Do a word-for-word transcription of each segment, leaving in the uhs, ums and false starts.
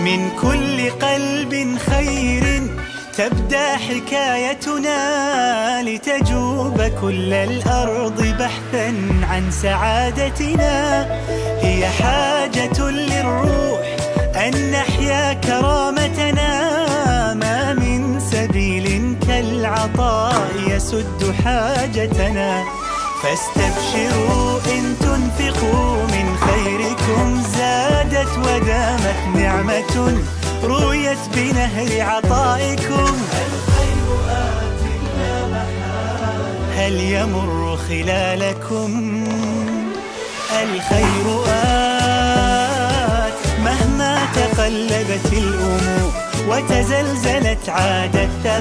من كل قلب خير تبدأ حكايتنا، لتجوب كل الأرض بحثا عن سعادتنا. هي حاجة للروح أن نحيا كرامتنا، ما من سبيل كالعطاء يسد حاجتنا. فاستبشروا إن تنفقوا من خيركم زادت ودامت نعمة رويت بنهر عطائكم. الخير آت لا محالة هل يمر خلالكم؟ الخير آت مهما تقلبت الأمور وتزلزلت عاد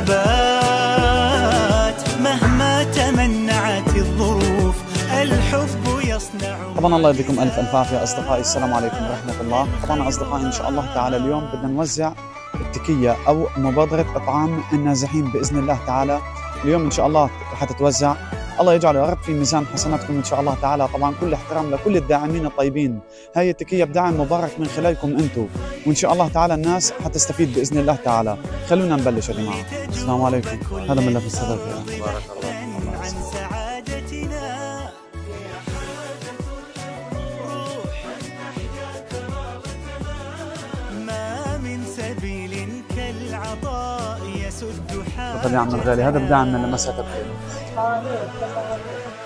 الثبات، مهما تمنعت الظروف الحب يصنع. طبعا الله يديكم الف الف عافيه اصدقائي، السلام عليكم ورحمه الله. طبعا اصدقائي ان شاء الله تعالى اليوم بدنا نوزع التكيه او مبادره اطعام النازحين باذن الله تعالى. اليوم ان شاء الله رح تتوزع، الله يجعله يا رب في ميزان حسناتكم ان شاء الله تعالى. طبعا كل احترام لكل الداعمين الطيبين، هاي التكيه بدعم مبارك من خلالكم انتم، وان شاء الله تعالى الناس حتستفيد باذن الله تعالى. خلونا نبلش يا جماعه. السلام عليكم. هذا من لف الصدقه. بارك الله. تفضل يا عم الغالي، هذا بدعم من لمسات الخير.